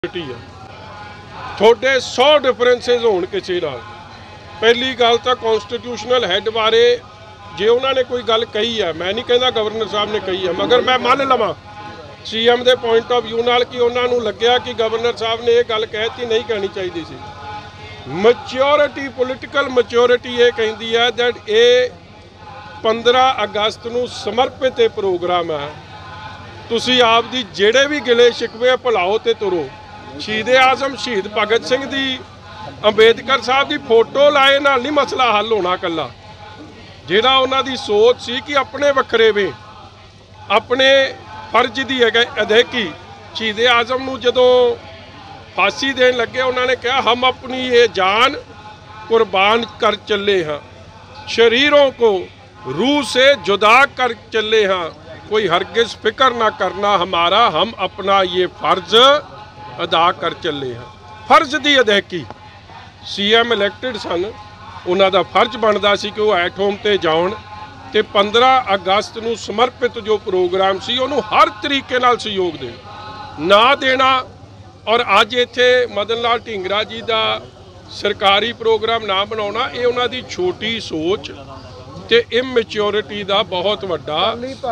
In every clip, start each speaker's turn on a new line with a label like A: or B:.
A: थोड़े 100 डिफरेंसिस होण किसी नाल। पहली गल तो कॉन्स्टिट्यूशनल हैड बारे जे उन्होंने कोई गल कही है, मैं नहीं कहता गवर्नर साहब ने कही है, मगर मैं मान लवां सीएम के पॉइंट ऑफ व्यू नाल कि उन्होंने लग्या कि गवर्नर साहब ने यह गल कहती नहीं कहनी चाहिए सी। मैच्योरिटी पोलिटिकल मैच्योरिटी ये कहती है दैट ये 15 अगस्त को समर्पित ये प्रोग्राम है। तुसी आप दी जेड़े भी गिले शिकवे भुलाओ तो तुरो। शहीद आजम शहीद भगत सिंह दी अंबेडकर साहब की फोटो लाए नाल नहीं मसला हल होना। कला जिहड़ा उन्हां दी सोच सी कि अपने वखरेवे अपने फर्ज की अदायगी। शहीद आजम नूं जदों फांसी देन लगे उन्होंने कहा हम अपनी ये जान कुर्बान कर चले हाँ, शरीरों को रूह से जुदा कर चले हाँ, कोई हरगिज़ फिक्र ना करना हमारा, हम अपना ये फ़र्ज अदा कर चले हैं। फर्ज की अदायगी सीएम इलैक्टेड सन, उन्होंने फर्ज बनता सी कि वो एट होम ते जाउण ते 15 अगस्त को समर्पित जो प्रोग्राम सी उन्होंने हर तरीके नाल सहयोग दे ना देना। और अज इत्थे मदन लाल ढींगरा जी का सरकारी प्रोग्राम ना बनाना ये उन्होंने छोटी सोच ते इमैच्योरिटी का बहुत वड्डा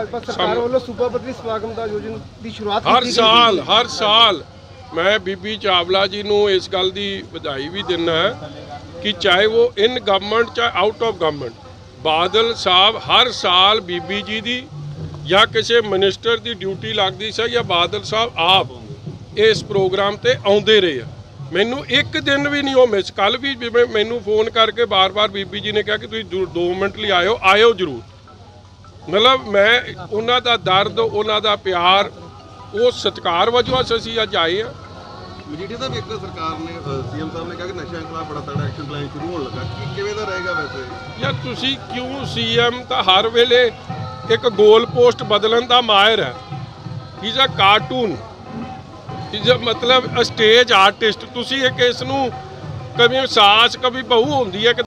A: हर साल मैं बीबी चावला जी नूं इस गल की बधाई भी दिना है कि चाहे वो इन गवर्नमेंट चाहे आउट ऑफ गवर्नमेंट, बादल साहब हर साल बीबी जी की या किसी मिनिस्टर की ड्यूटी लगती सी या बादल साहब आप इस प्रोग्राम ते आउंदे रहे। मैनू एक दिन भी नहीं वो मिस। कल भी मैनू फोन करके बार बार बीबी जी ने कहा कि तुम 2 मिनट लिए आयो जरूर। मतलब मैं उन्हों का दर्द उन्हों का प्यार वो सत्कार वजों असीं अज आए हैं।
B: मजीठिया साहब एक सरकार ने सीएम साहब ने कहा कि नशा खिलाफ बड़ा तगड़ा एक्शन प्लान शुरू होने लगा, कि किवें दा रहेगा वैसे? यार
A: तुसीं क्यों सीएम तो हर वेले एक गोल पोस्ट बदलन का माहिर है। इज अ कार्टून, इज मतलब स्टेज आर्टिस्ट। तुसीं एक इसनूं कभी सास कभी बहू होंदी है।